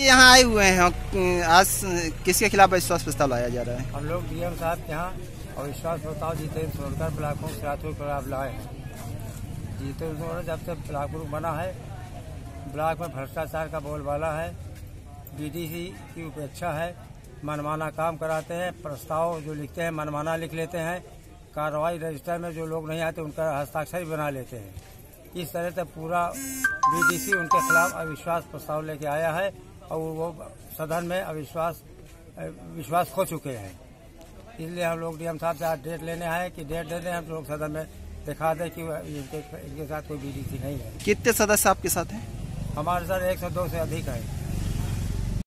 यहाँ आए हुए हैं, आज किसके खिलाफ अविश्वास प्रस्ताव लाया जा रहा है? हम लोग डीएम साहब के यहाँ अविश्वास प्रस्ताव जितेंद्र सोनकर ब्लॉकों के खिलाफ लाए हैं। जितेंद्र सोनकर जब से ब्लॉक प्रमुख बना है, ब्लॉक में भ्रष्टाचार का बोलबाला है, बीडीसी की उपेक्षा है, मनमाना काम कराते हैं, प्रस्ताव जो लिखते हैं मनमाना लिख लेते हैं, कार्रवाई रजिस्टर में जो लोग नहीं आते उनका हस्ताक्षर बना लेते हैं। इस तरह से पूरा बीडीसी उनके खिलाफ अविश्वास प्रस्ताव लेके आया है और वो सदन में विश्वास खो चुके हैं। इसलिए हम लोग डीएम साहब से आज डेट लेने आए कि डेट दे दें, हम लोग सदन में दिखा दें कि इनके साथ कोई बीडीसी नहीं है। कितने सदस्य आपके साथ हैं? हमारे साथ 102 से अधिक है।